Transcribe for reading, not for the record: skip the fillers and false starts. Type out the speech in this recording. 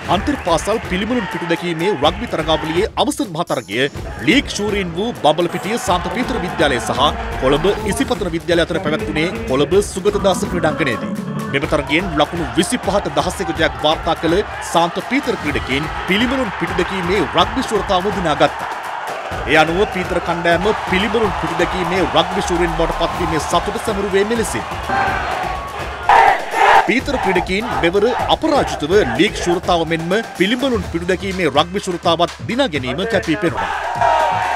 අන්තර්පාසල් පිළිමුණුන් පිටු දැකීමේ රග්බි තරගාවලියේ අවසන් මහතරගය ලීග් ශූරීන් වූ බඹලපිටිය සාන්ත පීතර විද්‍යාලය සහ කොළඹ ඉසිපතන විද්‍යාලය අතර පැවැත්වුණේ කොළඹ සුගතදාස ක්‍රීඩාංගණයේදී. මෙම තරගයෙන් ලකුණු 25ට 10ක ජයක් වාර්තා කළ සාන්ත පීතර ක්‍රීඩකයන් පිළිමුණුන් පිටු දැකීමේ රග්බි ශූරතාව දිනාගත්තා. ඒ අනුව පීතර කණ්ඩායම පිළිමුණුන් පිටු දැකීමේ රග්බි ශූරීන් බවට පත්වීමේ සතුට සැමරුවේ මෙලෙසින්. පීතර ක්‍රීඩකයන් මෙවර අපරාජිතව ලීග් ශූරතාව මෙන්ම පිළිඹුරුන් පිටු දැකීමේ රග්බි ශූරතාවත් දිනා ගැනීම කැපී පෙනුණා.